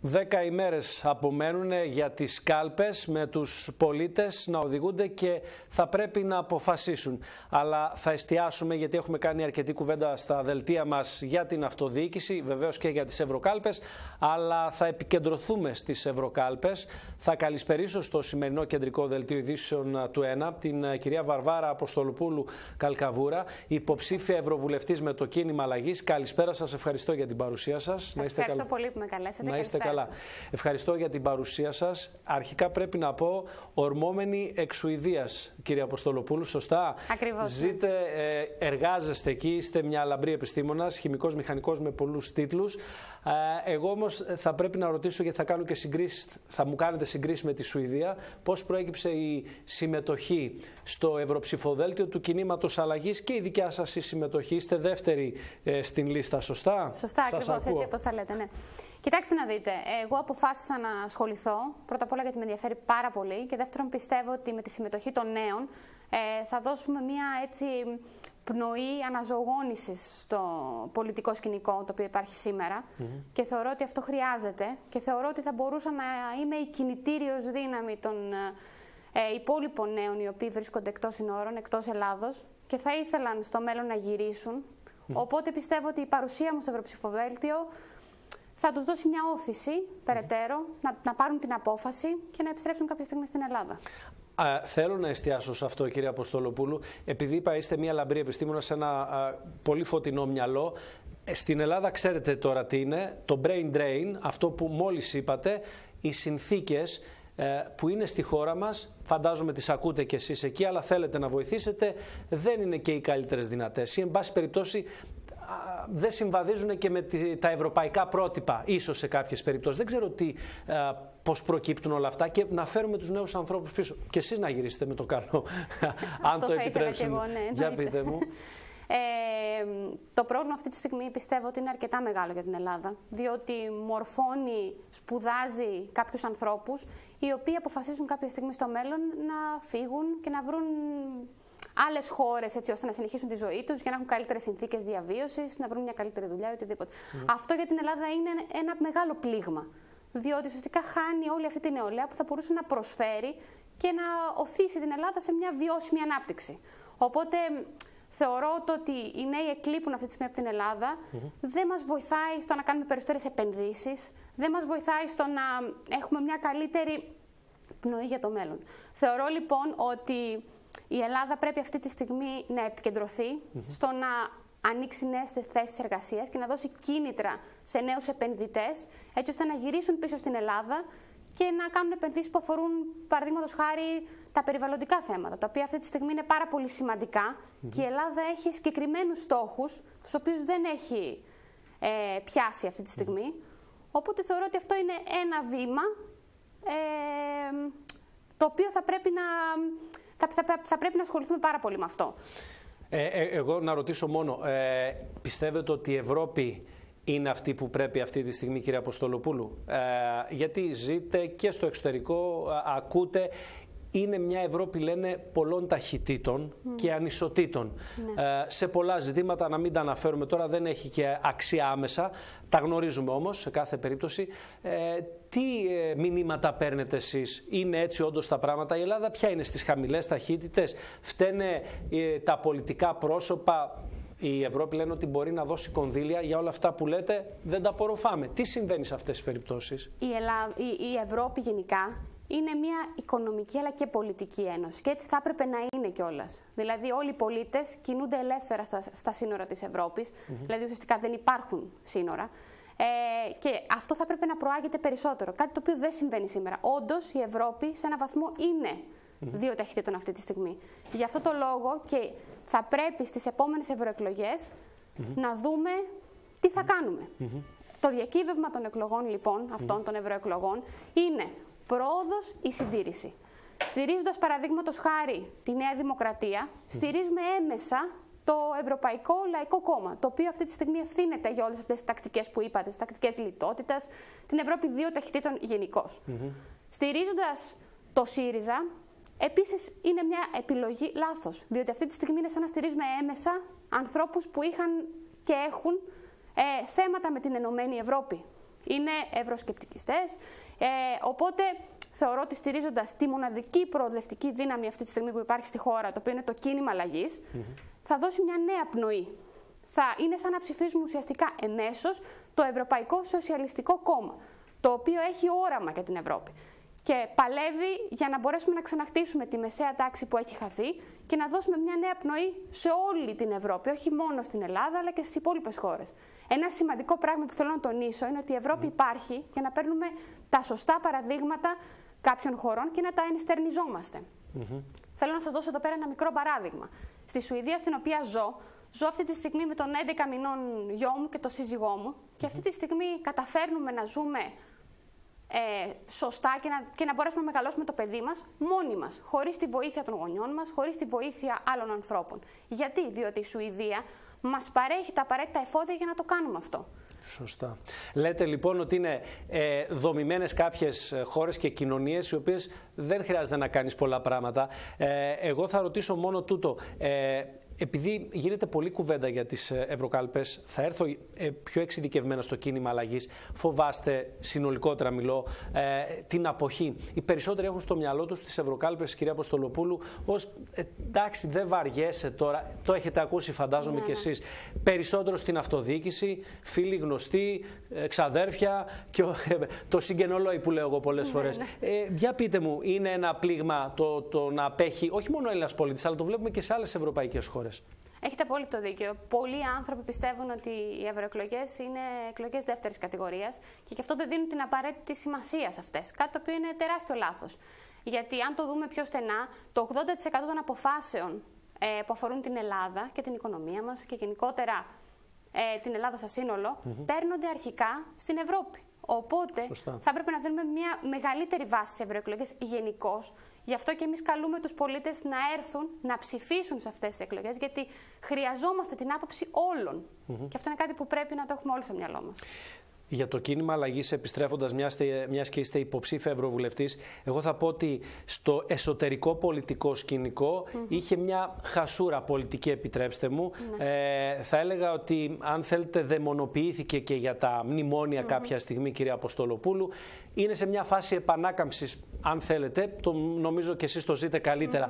10 ημέρες απομένουν για τις κάλπες, με τους πολίτες να οδηγούνται και θα πρέπει να αποφασίσουν. Αλλά θα εστιάσουμε, γιατί έχουμε κάνει αρκετή κουβέντα στα δελτία μας για την αυτοδιοίκηση, βεβαίως και για τις ευρωκάλπες, αλλά θα επικεντρωθούμε στις ευρωκάλπες. Θα καλησπερίσω στο σημερινό κεντρικό δελτίο ειδήσεων του ΕΝΑ την κυρία Βαρβάρα Αποστολοπούλου Καλκαβούρα, υποψήφια ευρωβουλευτής με το κίνημα αλλαγής. Καλησπέρα σας, ευχαριστώ για την παρουσία σας. Ευχαριστώ πολύ που με καλέσατε. Να είστε καλά. Ευχαριστώ για την παρουσία σας. Αρχικά πρέπει να πω ορμόμενοι εξ Σουηδίας, κύριε Αποστολοπούλου, σωστά? Ακριβώς. Ζείτε, εργάζεστε εκεί, είστε μια λαμπρή επιστήμονας, χημικός, μηχανικός με πολλούς τίτλους. Εγώ όμως θα πρέπει να ρωτήσω, γιατί θα κάνω και συγκρίσεις, θα μου κάνετε συγκρίσεις με τη Σουηδία, πώς προέκυψε η συμμετοχή στο ευρωψηφοδέλτιο του κινήματος αλλαγής και η δικιά σας η συμμετοχή? Είστε δεύτερη στην λίστα, σωστά? Σωστά, ακριβώς, έτσι όπως τα λέτε, ναι. Κοιτάξτε να δείτε, εγώ αποφάσισα να ασχοληθώ, πρώτα απ' όλα γιατί με ενδιαφέρει πάρα πολύ και δεύτερον πιστεύω ότι με τη συμμετοχή των νέων θα δώσουμε μια έτσι πνοή αναζωογόνησης στο πολιτικό σκηνικό το οποίο υπάρχει σήμερα και θεωρώ ότι αυτό χρειάζεται και θεωρώ ότι θα μπορούσα να είμαι η κινητήριος δύναμη των υπόλοιπων νέων οι οποίοι βρίσκονται εκτός συνόρων, εκτός Ελλάδος και θα ήθελαν στο μέλλον να γυρίσουν. Οπότε πιστεύω ότι η παρουσία μου στο ευρωψηφοδέλτιο θα τους δώσει μια όθηση περαιτέρω να πάρουν την απόφαση και να επιστρέψουν κάποια στιγμή στην Ελλάδα. Θέλω να εστιάσω σε αυτό, κύριε Αποστολοπούλου, επειδή είπα είστε μια λαμπρή επιστήμονα σε ένα πολύ φωτεινό μυαλό. Στην Ελλάδα ξέρετε τώρα τι είναι, το brain drain, αυτό που μόλις είπατε, οι συνθήκες που είναι στη χώρα μας, φαντάζομαι τις ακούτε κι εσείς εκεί, αλλά θέλετε να βοηθήσετε, δεν είναι και οι καλύτερες δυνατές. Ή, εν πάση περιπτώσει, δεν συμβαδίζουν και με τα ευρωπαϊκά πρότυπα, ίσως σε κάποιες περιπτώσεις. Δεν ξέρω πώς προκύπτουν όλα αυτά και να φέρουμε τους νέους ανθρώπους πίσω. Και εσείς να γυρίσετε με το καλό, αν το επιτρέψουν. Ναι, για πείτε μου. Το πρόβλημα αυτή τη στιγμή πιστεύω ότι είναι αρκετά μεγάλο για την Ελλάδα, διότι μορφώνει, σπουδάζει κάποιους ανθρώπους οι οποίοι αποφασίζουν κάποια στιγμή στο μέλλον να φύγουν και να βρουν άλλες χώρες έτσι ώστε να συνεχίσουν τη ζωή τους για να έχουν καλύτερες συνθήκες διαβίωσης, να βρουν μια καλύτερη δουλειά ή οτιδήποτε. Αυτό για την Ελλάδα είναι ένα μεγάλο πλήγμα, διότι ουσιαστικά χάνει όλη αυτή την νεολαία που θα μπορούσε να προσφέρει και να οθήσει την Ελλάδα σε μια βιώσιμη ανάπτυξη. Οπότε θεωρώ ότι οι νέοι εκλείπουν αυτή τη στιγμή από την Ελλάδα, δεν μας βοηθάει στο να κάνουμε περισσότερες επενδύσεις, δεν μας βοηθάει στο να έχουμε μια καλύτερη πνοή για το μέλλον. Θεωρώ λοιπόν ότι η Ελλάδα πρέπει αυτή τη στιγμή να επικεντρωθεί στο να ανοίξει νέες θέσεις εργασίας και να δώσει κίνητρα σε νέους επενδυτές, έτσι ώστε να γυρίσουν πίσω στην Ελλάδα και να κάνουν επενδύσεις που αφορούν, παραδείγματος χάρη, τα περιβαλλοντικά θέματα, τα οποία αυτή τη στιγμή είναι πάρα πολύ σημαντικά και η Ελλάδα έχει συγκεκριμένους στόχους, τους οποίους δεν έχει πιάσει αυτή τη στιγμή. Οπότε θεωρώ ότι αυτό είναι ένα βήμα το οποίο θα πρέπει να ασχοληθούμε πάρα πολύ με αυτό. Εγώ να ρωτήσω μόνο, πιστεύετε ότι η Ευρώπη είναι αυτή που πρέπει αυτή τη στιγμή, κύριε Αποστολοπούλου? Γιατί ζείτε και στο εξωτερικό, ακούτε, είναι μια Ευρώπη, λένε, πολλών ταχυτήτων και ανισοτήτων. Σε πολλά ζητήματα, να μην τα αναφέρουμε τώρα, δεν έχει και αξία άμεσα. Τα γνωρίζουμε όμως σε κάθε περίπτωση. Τι μηνύματα παίρνετε εσείς? Είναι έτσι όντως τα πράγματα? Η Ελλάδα ποια είναι στις χαμηλές ταχύτητες? Φταίνε τα πολιτικά πρόσωπα? Η Ευρώπη λένε ότι μπορεί να δώσει κονδύλια για όλα αυτά που λέτε, δεν τα απορροφάμε. Τι συμβαίνει σε αυτές τις περιπτώσεις? Η Ευρώπη γενικά είναι μια οικονομική αλλά και πολιτική ένωση και έτσι θα έπρεπε να είναι κιόλας. Δηλαδή όλοι οι πολίτες κινούνται ελεύθερα στα σύνορα της Ευρώπης, δηλαδή ουσιαστικά δεν υπάρχουν σύνορα και αυτό θα έπρεπε να προάγεται περισσότερο, κάτι το οποίο δεν συμβαίνει σήμερα. Όντως η Ευρώπη σε έναν βαθμό είναι δύο ταχυτήτων αυτή τη στιγμή. Γι' αυτό το λόγο και θα πρέπει στις επόμενες ευρωεκλογές να δούμε τι θα κάνουμε. Το διακύβευμα των εκλογών λοιπόν, αυτών των ευρωεκλογών, είναι πρόοδος ή συντήρηση. Στηρίζοντας παραδείγματος χάρη τη Νέα Δημοκρατία, στηρίζουμε έμεσα το Ευρωπαϊκό Λαϊκό Κόμμα, το οποίο αυτή τη στιγμή ευθύνεται για όλες αυτές τις τακτικές που είπατε, τις τακτικές λιτότητας, την Ευρώπη δύο ταχυτήτων γενικώς. Στηρίζοντας το ΣΥΡΙΖΑ, επίσης είναι μια επιλογή λάθος, διότι αυτή τη στιγμή είναι σαν να στηρίζουμε έμεσα ανθρώπους που είχαν και έχουν θέματα με την Ενωμένη Ευρώπη. είναι ευρωσκεπτικιστές. Οπότε θεωρώ ότι στηρίζοντας τη μοναδική προοδευτική δύναμη αυτή τη στιγμή που υπάρχει στη χώρα, το οποίο είναι το κίνημα αλλαγής, θα δώσει μια νέα πνοή. Θα είναι σαν να ψηφίζουμε ουσιαστικά εμέσως το Ευρωπαϊκό Σοσιαλιστικό Κόμμα, το οποίο έχει όραμα για την Ευρώπη. Και παλεύει για να μπορέσουμε να ξαναχτίσουμε τη μεσαία τάξη που έχει χαθεί και να δώσουμε μια νέα πνοή σε όλη την Ευρώπη, όχι μόνο στην Ελλάδα αλλά και στις υπόλοιπες χώρες. Ένα σημαντικό πράγμα που θέλω να τονίσω είναι ότι η Ευρώπη υπάρχει για να παίρνουμε τα σωστά παραδείγματα κάποιων χωρών και να τα ενστερνιζόμαστε. Θέλω να σας δώσω εδώ πέρα ένα μικρό παράδειγμα. Στη Σουηδία, στην οποία ζω αυτή τη στιγμή με τον 11 μηνών γιο μου και τον σύζυγό μου και αυτή τη στιγμή καταφέρνουμε να ζούμε σωστά και να μπορέσουμε να μεγαλώσουμε το παιδί μας μόνοι μας, χωρίς τη βοήθεια των γονιών μας, χωρίς τη βοήθεια άλλων ανθρώπων. Γιατί? Διότι η Σουηδία μας παρέχει τα απαραίτητα εφόδια για να το κάνουμε αυτό. Σωστά. Λέτε λοιπόν ότι είναι δομημένες κάποιες χώρες και κοινωνίες οι οποίες δεν χρειάζεται να κάνεις πολλά πράγματα. Εγώ θα ρωτήσω μόνο τούτο. Επειδή γίνεται πολλή κουβέντα για τις ευρωκάλπες, θα έρθω πιο εξειδικευμένα στο κίνημα αλλαγής. Φοβάστε, συνολικότερα μιλώ, την αποχή. Οι περισσότεροι έχουν στο μυαλό τους τις ευρωκάλπες, κυρία Αποστολοπούλου, ως εντάξει, δεν βαριέσαι τώρα. Το έχετε ακούσει, φαντάζομαι κι εσείς. Περισσότερο στην αυτοδιοίκηση, φίλοι γνωστοί, ξαδέρφια και το συγγενολόι που λέω εγώ πολλές φορές. Για πείτε μου, είναι ένα πλήγμα το να απέχει όχι μόνο ο Έλληνας πολίτης, αλλά το βλέπουμε και σε άλλες ευρωπαϊκές χώρες. Έχετε απόλυτο δίκιο. Πολλοί άνθρωποι πιστεύουν ότι οι ευρωεκλογές είναι εκλογές δεύτερης κατηγορίας και γι' αυτό δεν δίνουν την απαραίτητη σημασία σε αυτές. Κάτι το οποίο είναι τεράστιο λάθος. Γιατί αν το δούμε πιο στενά, το 80% των αποφάσεων που αφορούν την Ελλάδα και την οικονομία μας και γενικότερα την Ελλάδα σαν σύνολο, παίρνονται αρχικά στην Ευρώπη. Οπότε θα έπρεπε να δίνουμε μια μεγαλύτερη βάση στις ευρωεκλογές γενικώς. Γι' αυτό και εμείς καλούμε τους πολίτες να έρθουν να ψηφίσουν σε αυτές τις εκλογές, γιατί χρειαζόμαστε την άποψη όλων. Και αυτό είναι κάτι που πρέπει να το έχουμε όλοι στο μυαλό μας. Για το κίνημα αλλαγής, επιστρέφοντας, μιας και είστε υποψήφια ευρωβουλευτής, εγώ θα πω ότι στο εσωτερικό πολιτικό σκηνικό είχε μια χασούρα πολιτική, επιτρέψτε μου. Θα έλεγα ότι, αν θέλετε, δαιμονοποιήθηκε και για τα μνημόνια κάποια στιγμή, κυρία Αποστολοπούλου. Είναι σε μια φάση επανάκαμψης, αν θέλετε. Νομίζω και εσείς το ζείτε καλύτερα.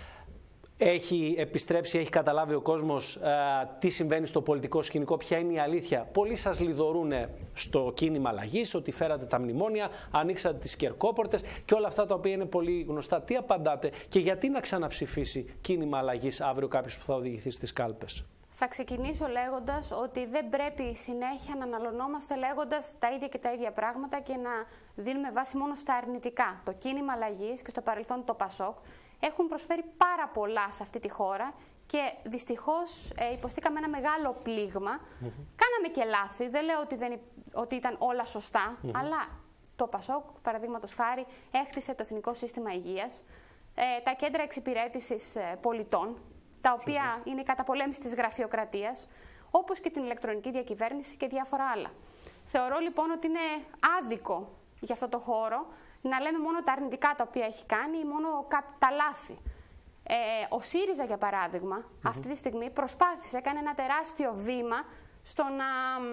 Έχει επιστρέψει, έχει καταλάβει ο κόσμος τι συμβαίνει στο πολιτικό σκηνικό, ποια είναι η αλήθεια. Πολλοί σας λιδωρούν στο κίνημα αλλαγής, ότι φέρατε τα μνημόνια, ανοίξατε τις κερκόπορτες και όλα αυτά τα οποία είναι πολύ γνωστά. Τι απαντάτε και γιατί να ξαναψηφίσει κίνημα αλλαγής αύριο κάποιος που θα οδηγηθεί στις κάλπες? Θα ξεκινήσω λέγοντας ότι δεν πρέπει συνέχεια να αναλωνόμαστε λέγοντας τα ίδια και τα ίδια πράγματα και να δίνουμε βάση μόνο στα αρνητικά. Το κίνημα αλλαγής και στο παρελθόν το ΠΑΣΟΚ έχουν προσφέρει πάρα πολλά σε αυτή τη χώρα και δυστυχώς υποστήκαμε ένα μεγάλο πλήγμα. Κάναμε και λάθη, δεν λέω ότι ήταν όλα σωστά, αλλά το ΠΑΣΟΚ, παραδείγματος χάρη, έχτισε το Εθνικό Σύστημα Υγείας, τα κέντρα εξυπηρέτησης πολιτών, τα οποία είναι η καταπολέμηση της γραφειοκρατίας, όπως και την ηλεκτρονική διακυβέρνηση και διάφορα άλλα. Θεωρώ λοιπόν ότι είναι άδικο για αυτό το χώρο να λέμε μόνο τα αρνητικά τα οποία έχει κάνει ή μόνο τα λάθη. Ο ΣΥΡΙΖΑ, για παράδειγμα, αυτή τη στιγμή προσπάθησε, έκανε ένα τεράστιο βήμα στο να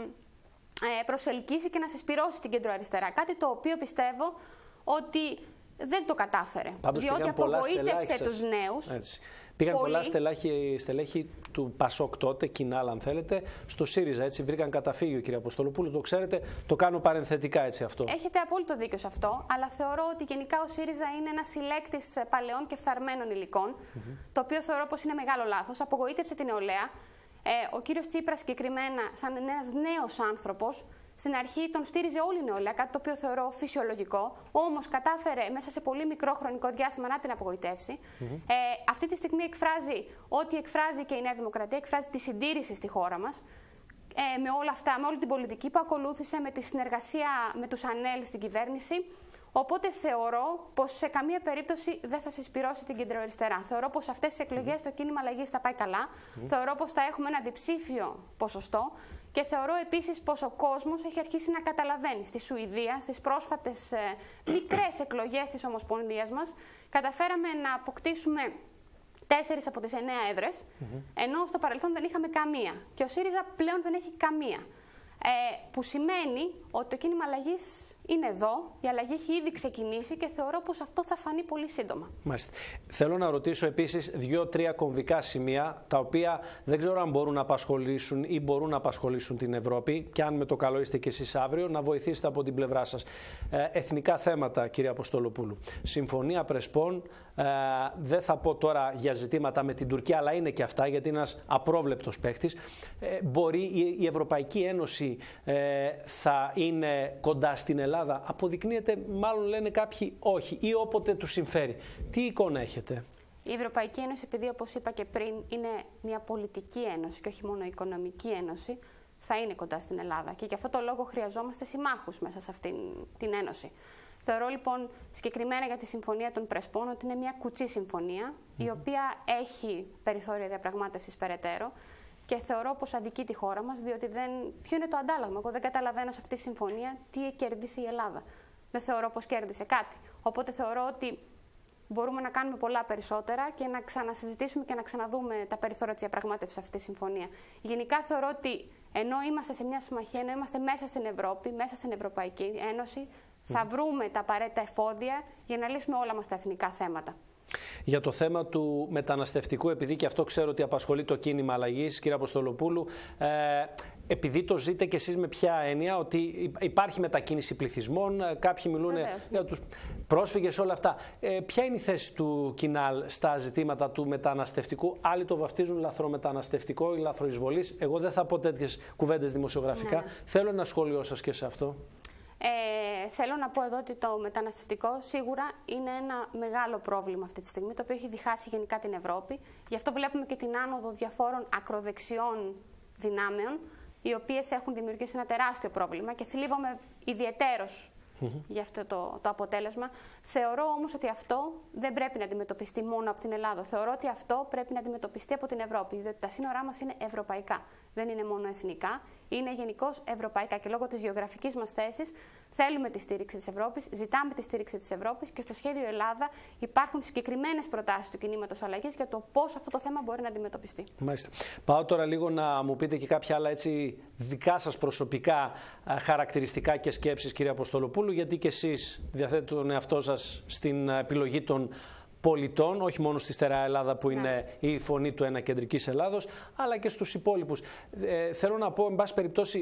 προσελκύσει και να συσπυρώσει την κεντροαριστερά. Κάτι το οποίο πιστεύω ότι δεν το κατάφερε. Πάντως διότι απογοήτευσε τους νέους. Έτσι. Πήγαν πολλά στελέχη του ΠΑΣΟΚ τότε, κοινάλα αν θέλετε, στο ΣΥΡΙΖΑ. Έτσι βρήκαν καταφύγιο, κύριε Αποστολοπούλου. Το ξέρετε, το κάνω παρενθετικά έτσι αυτό. Έχετε απόλυτο δίκιο σε αυτό, αλλά θεωρώ ότι γενικά ο ΣΥΡΙΖΑ είναι ένας συλλέκτης παλαιών και φθαρμένων υλικών, το οποίο θεωρώ πως είναι μεγάλο λάθος. Απογοήτευσε την νεολαία. Ο κύριος Τσίπρας συγκεκριμένα, σαν ένας νέος άνθρωπος, στην αρχή τον στήριζε όλη η νεολαία, κάτι το οποίο θεωρώ φυσιολογικό, όμως κατάφερε μέσα σε πολύ μικρό χρονικό διάστημα να την απογοητεύσει. Αυτή τη στιγμή εκφράζει ό,τι εκφράζει και η Νέα Δημοκρατία, εκφράζει τη συντήρηση στη χώρα μας. Με όλα αυτά, με όλη την πολιτική που ακολούθησε, με τη συνεργασία με τους ΑΝΕΛ στην κυβέρνηση. Οπότε θεωρώ πως σε καμία περίπτωση δεν θα συσπυρώσει την κεντροαριστερά. Θεωρώ πως αυτές τις εκλογές το κίνημα αλλαγής θα πάει καλά. Θεωρώ πως θα έχουμε ένα διψήφιο ποσοστό. Και θεωρώ επίσης πως ο κόσμος έχει αρχίσει να καταλαβαίνει. Στη Σουηδία, στις πρόσφατες μικρές εκλογές της Ομοσπονδίας μας, καταφέραμε να αποκτήσουμε 4 από τις 9 έδρες, ενώ στο παρελθόν δεν είχαμε καμία. Και ο ΣΥΡΙΖΑ πλέον δεν έχει καμία. Που σημαίνει ότι το κίνημα αλλαγής είναι εδώ, η αλλαγή έχει ήδη ξεκινήσει και θεωρώ πως αυτό θα φανεί πολύ σύντομα. Μάλιστα. Θέλω να ρωτήσω επίσης 2-3 κομβικά σημεία, τα οποία δεν ξέρω αν μπορούν να απασχολήσουν ή μπορούν να απασχολήσουν την Ευρώπη, και αν με το καλό είστε και εσείς αύριο, να βοηθήσετε από την πλευρά σας. Εθνικά θέματα, κύριε Αποστολοπούλου. Συμφωνία Πρεσπών, δεν θα πω τώρα για ζητήματα με την Τουρκία, αλλά είναι και αυτά, γιατί είναι ένας απρόβλεπτος παίχτης. Μπορεί η Ευρωπαϊκή Ένωση θα είναι κοντά στην Ελλάδα? Αποδεικνύεται, μάλλον λένε κάποιοι όχι, ή όποτε τους συμφέρει. Τι εικόνα έχετε? Η Ευρωπαϊκή Ένωση, επειδή όπως είπα και πριν είναι μια πολιτική ένωση και όχι μόνο οικονομική ένωση, θα είναι κοντά στην Ελλάδα και γι' αυτό το λόγο χρειαζόμαστε συμμάχους μέσα σε αυτήν την ένωση. Θεωρώ λοιπόν συγκεκριμένα για τη Συμφωνία των Πρεσπών ότι είναι μια κουτσή συμφωνία, η οποία έχει περιθώρια διαπραγμάτευσης περαιτέρω. Και θεωρώ πως αδικεί τη χώρα μας, διότι ποιο είναι το αντάλλαγμα? Εγώ δεν καταλαβαίνω σε αυτή τη συμφωνία τι κέρδισε η Ελλάδα. Δεν θεωρώ πως κέρδισε κάτι. Οπότε θεωρώ ότι μπορούμε να κάνουμε πολλά περισσότερα και να ξανασυζητήσουμε και να ξαναδούμε τα περιθώρια της διαπραγμάτευσης σε αυτή τη συμφωνία. Γενικά θεωρώ ότι ενώ είμαστε σε μια συμμαχία, ενώ είμαστε μέσα στην Ευρώπη, μέσα στην Ευρωπαϊκή Ένωση, θα βρούμε τα απαραίτητα εφόδια για να λύσουμε όλα μας τα εθνικά θέματα. Για το θέμα του μεταναστευτικού, επειδή και αυτό ξέρω ότι απασχολεί το κίνημα αλλαγής, κύριε Αποστολοπούλου, επειδή το ζείτε κι εσείς με ποια έννοια, ότι υπάρχει μετακίνηση πληθυσμών, κάποιοι μιλούν για τους πρόσφυγες, όλα αυτά. Ποια είναι η θέση του Κινάλ στα ζητήματα του μεταναστευτικού? Άλλοι το βαφτίζουν λαθρομεταναστευτικό ή λαθροεισβολής. Εγώ δεν θα πω τέτοιες κουβέντες δημοσιογραφικά. Θέλω ένα σχόλιο σας και σε αυτό. Θέλω να πω εδώ ότι το μεταναστευτικό σίγουρα είναι ένα μεγάλο πρόβλημα αυτή τη στιγμή, το οποίο έχει διχάσει γενικά την Ευρώπη. Γι' αυτό βλέπουμε και την άνοδο διαφόρων ακροδεξιών δυνάμεων, οι οποίες έχουν δημιουργήσει ένα τεράστιο πρόβλημα και θλίβομαι ιδιαιτέρως για αυτό το αποτέλεσμα. Θεωρώ όμως ότι αυτό δεν πρέπει να αντιμετωπιστεί μόνο από την Ελλάδα. Θεωρώ ότι αυτό πρέπει να αντιμετωπιστεί από την Ευρώπη, διότι τα σύνορά μας είναι ευρωπαϊκά. Δεν είναι μόνο εθνικά, είναι γενικώς ευρωπαϊκά και λόγω της γεωγραφικής μας θέσης θέλουμε τη στήριξη της Ευρώπης, ζητάμε τη στήριξη της Ευρώπης και στο σχέδιο Ελλάδα υπάρχουν συγκεκριμένες προτάσεις του κινήματος αλλαγής για το πώς αυτό το θέμα μπορεί να αντιμετωπιστεί. Μάλιστα. Πάω τώρα λίγο να μου πείτε και κάποια άλλα έτσι δικά σας προσωπικά χαρακτηριστικά και σκέψεις, κύριε Αποστολοπούλου, γιατί και εσείς διαθέτετε τον εαυτό σας στην επιλογή των πολιτών, όχι μόνο στη στερεά Ελλάδα που είναι η φωνή του ένα κεντρικής Ελλάδος, αλλά και στους υπόλοιπους. Θέλω να πω, εν πάση περιπτώσει,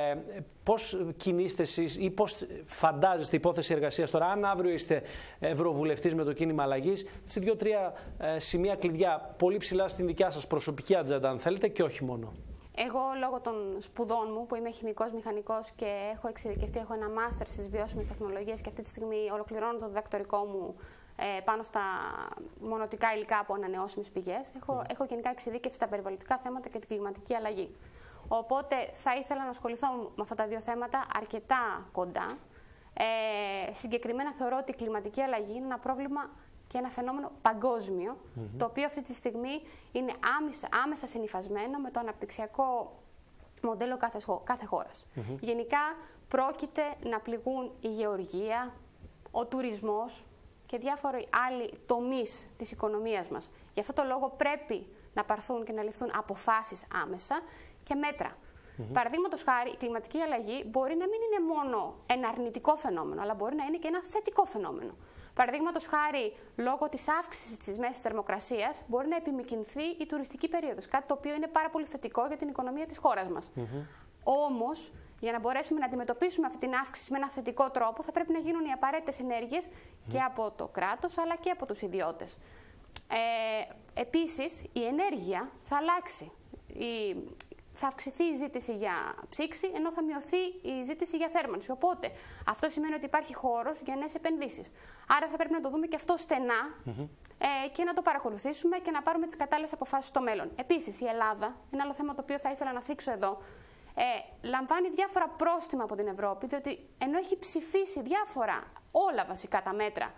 πώς κινείστε εσείς ή πώς φαντάζεστε υπόθεση εργασίας τώρα, αν αύριο είστε ευρωβουλευτής με το κίνημα αλλαγής, σε 2-3 σημεία κλειδιά, πολύ ψηλά στην δικιά σας προσωπική ατζέντα, αν θέλετε, και όχι μόνο. Εγώ, λόγω των σπουδών μου, που είμαι χημικός μηχανικός και έχω εξειδικευτεί, έχω ένα μάστερ στις βιώσιμες τεχνολογίες και αυτή τη στιγμή ολοκληρώνω το διδακτορικό μου πάνω στα μονοτικά υλικά από ανανεώσιμες πηγές. Έχω γενικά εξειδίκευση στα περιβαλλοντικά θέματα και την κλιματική αλλαγή. Οπότε θα ήθελα να ασχοληθώ με αυτά τα δύο θέματα αρκετά κοντά. Συγκεκριμένα θεωρώ ότι η κλιματική αλλαγή είναι ένα πρόβλημα και ένα φαινόμενο παγκόσμιο, το οποίο αυτή τη στιγμή είναι άμεσα συνυφασμένο με το αναπτυξιακό μοντέλο κάθε χώρας. Γενικά πρόκειται να πληγούν η γεωργία, ο τουρισμός και διάφοροι άλλοι τομείς της οικονομίας μας. Γι' αυτό το λόγο πρέπει να πάρθουν και να ληφθούν αποφάσεις άμεσα και μέτρα. Παραδείγματος χάρη, η κλιματική αλλαγή μπορεί να μην είναι μόνο ένα αρνητικό φαινόμενο, αλλά μπορεί να είναι και ένα θετικό φαινόμενο. Παραδείγματος χάρη, λόγω της αύξησης της μέσης θερμοκρασίας, μπορεί να επιμικρυνθεί η τουριστική περίοδος. Κάτι το οποίο είναι πάρα πολύ θετικό για την οικονομία της χώρας μας. Όμως, για να μπορέσουμε να αντιμετωπίσουμε αυτή την αύξηση με ένα θετικό τρόπο, θα πρέπει να γίνουν οι απαραίτητες ενέργειες και από το κράτος αλλά και από τους ιδιώτες. Επίσης, η ενέργεια θα αλλάξει. Θα αυξηθεί η ζήτηση για ψήξη, ενώ θα μειωθεί η ζήτηση για θέρμανση. Οπότε, αυτό σημαίνει ότι υπάρχει χώρος για νέες επενδύσεις. Άρα θα πρέπει να το δούμε και αυτό στενά και να το παρακολουθήσουμε και να πάρουμε τις κατάλληλες αποφάσεις στο μέλλον. Επίσης, η Ελλάδα, ένα άλλο θέμα το οποίο θα ήθελα να θίξω εδώ, λαμβάνει διάφορα πρόστιμα από την Ευρώπη, διότι ενώ έχει ψηφίσει όλα βασικά τα μέτρα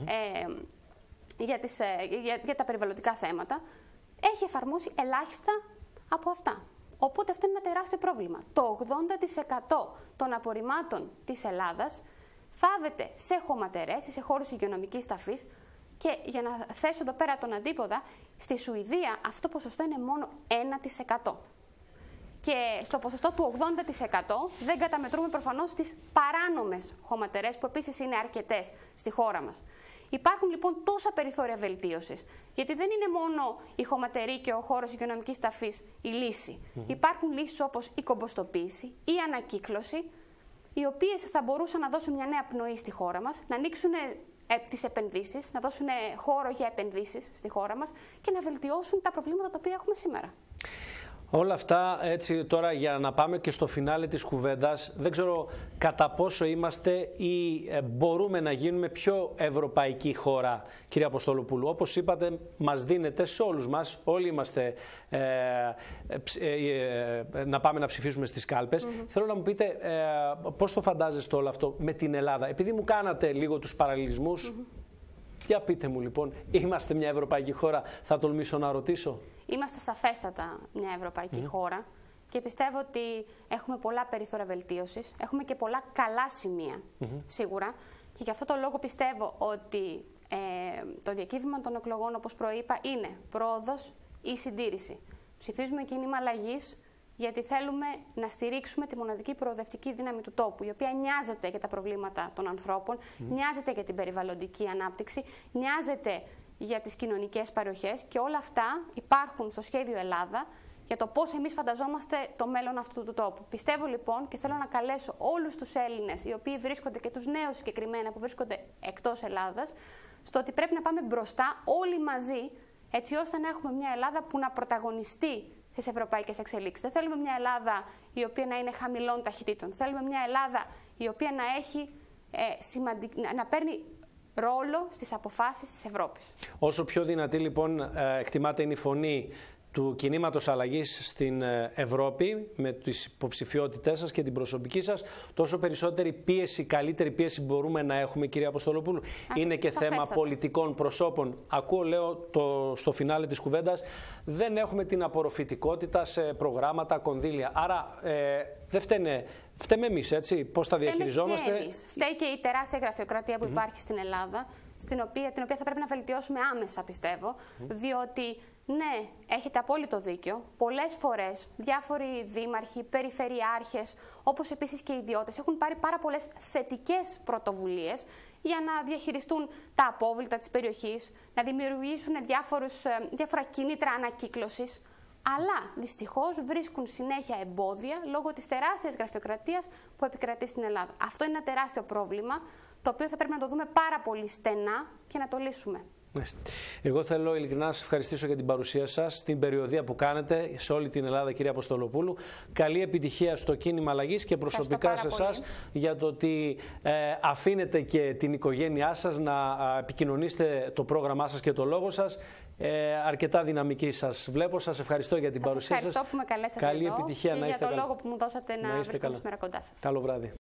για τα περιβαλλοντικά θέματα, έχει εφαρμόσει ελάχιστα από αυτά. Οπότε αυτό είναι ένα τεράστιο πρόβλημα. Το 80% των απορριμμάτων της Ελλάδας θάβεται σε χωματερές ή σε χώρους υγειονομικής ταφής και για να θέσω εδώ πέρα τον αντίποδα, στη Σουηδία αυτό το ποσοστό είναι μόνο 1%. Και στο ποσοστό του 80% δεν καταμετρούμε προφανώς τις παράνομες χωματερές, που επίσης είναι αρκετές στη χώρα μας. Υπάρχουν λοιπόν τόσα περιθώρια βελτίωσης, γιατί δεν είναι μόνο η χωματερή και ο χώρος υγειονομικής ταφής η λύση. Υπάρχουν λύσεις όπως η κομποστοποίηση, η ανακύκλωση, οι οποίες θα μπορούσαν να δώσουν μια νέα πνοή στη χώρα μας, να ανοίξουν τις επενδύσεις, να δώσουν χώρο για επενδύσεις στη χώρα μας και να βελτιώσουν τα προβλήματα τα οποία έχουμε σήμερα. Όλα αυτά έτσι τώρα για να πάμε και στο φινάλε της κουβέντας, δεν ξέρω κατά πόσο είμαστε ή μπορούμε να γίνουμε πιο ευρωπαϊκή χώρα, κυρία Αποστολοπούλου. Όπως είπατε, μας δίνεται σε όλους μας, όλοι είμαστε να πάμε να ψηφίσουμε στις κάλπες. Θέλω να μου πείτε πώς το φαντάζεστε όλο αυτό με την Ελλάδα, επειδή μου κάνατε λίγο τους παραλληλισμούς. Για πείτε μου λοιπόν, είμαστε μια ευρωπαϊκή χώρα, θα τολμήσω να ρωτήσω. Είμαστε σαφέστατα μια ευρωπαϊκή χώρα και πιστεύω ότι έχουμε πολλά περιθώρια βελτίωσης, έχουμε και πολλά καλά σημεία σίγουρα, και γι' αυτό το λόγο πιστεύω ότι το διακύβημα των εκλογών, όπως προείπα, είναι πρόοδος ή συντήρηση. Ψηφίζουμε κίνημα αλλαγής γιατί θέλουμε να στηρίξουμε τη μοναδική προοδευτική δύναμη του τόπου, η οποία νοιάζεται για τα προβλήματα των ανθρώπων, νοιάζεται για την περιβαλλοντική ανάπτυξη, νοιάζεται για τις κοινωνικές παροχές, και όλα αυτά υπάρχουν στο σχέδιο Ελλάδα για το πώς εμείς φανταζόμαστε το μέλλον αυτού του τόπου. Πιστεύω λοιπόν, και θέλω να καλέσω όλους τους Έλληνες, οι οποίοι βρίσκονται, και τους νέους συγκεκριμένα που βρίσκονται εκτός Ελλάδας, στο ότι πρέπει να πάμε μπροστά όλοι μαζί, έτσι ώστε να έχουμε μια Ελλάδα που να πρωταγωνιστεί στις ευρωπαϊκές εξελίξεις. Δεν θέλουμε μια Ελλάδα η οποία να είναι χαμηλών ταχυτήτων. Θέλουμε μια Ελλάδα η οποία να έχει να παίρνει ρόλο στις αποφάσεις της Ευρώπης. Όσο πιο δυνατή λοιπόν εκτιμάται είναι η φωνή του κινήματος αλλαγής στην Ευρώπη, με τις υποψηφιότητές σας και την προσωπική σας, τόσο περισσότερη πίεση, καλύτερη πίεση μπορούμε να έχουμε, κυρία Αποστολοπούλου. Είναι και θέμα πολιτικών προσώπων. Ακούω, λέω, στο φινάλε της κουβέντας, δεν έχουμε την απορροφητικότητα σε προγράμματα, κονδύλια. Άρα δεν φταίμε εμείς, έτσι, πώς τα διαχειριζόμαστε. Και εμείς. Φταίει και η τεράστια γραφειοκρατία που υπάρχει στην Ελλάδα, την οποία θα πρέπει να βελτιώσουμε άμεσα, πιστεύω, διότι ναι, έχετε απόλυτο δίκιο. Πολλές φορές διάφοροι δήμαρχοι, περιφερειάρχες, όπως επίσης και οι ιδιώτες, έχουν πάρει πάρα πολλές θετικές πρωτοβουλίες για να διαχειριστούν τα απόβλητα της περιοχής, να δημιουργήσουν διάφορα κίνητρα ανακύκλωσης. Αλλά δυστυχώς βρίσκουν συνέχεια εμπόδια λόγω της τεράστιας γραφειοκρατίας που επικρατεί στην Ελλάδα. Αυτό είναι ένα τεράστιο πρόβλημα, το οποίο θα πρέπει να το δούμε πάρα πολύ στενά και να το λύσουμε. Εγώ θέλω ειλικρινά να σας ευχαριστήσω για την παρουσία σας, στην περιοδεία που κάνετε σε όλη την Ελλάδα, κυρία Αποστολοπούλου. Καλή επιτυχία στο κίνημα αλλαγής και προσωπικά σε εσάς για το ότι αφήνετε και την οικογένειά σας να επικοινωνήσετε το πρόγραμμά σας και το λόγο σας. Αρκετά δυναμική σας βλέπω. Σας ευχαριστώ για την παρουσία σας. Ευχαριστώ που με καλέσατε. Καλή επιτυχία, και να είστε για το λόγο που μου δώσατε να βρίσκομαι σήμερα κοντά σας. Καλό βράδυ.